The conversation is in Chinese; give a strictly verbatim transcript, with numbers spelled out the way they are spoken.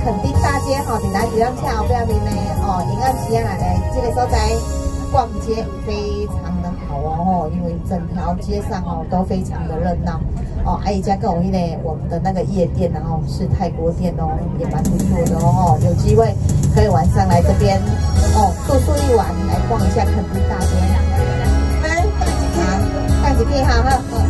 垦丁大街哈，伫咱宜兰桥后边面呢哦，沿岸西岸来这个所在逛街非常的好哦，因为整条街上哦都非常的热闹哦。还有加跟我呢，我们的那个夜店然后是泰国店哦，也蛮不错的哦。有机会可以晚上来这边哦住宿一晚，来逛一下垦丁大街。嗯，好，看几片哈哈。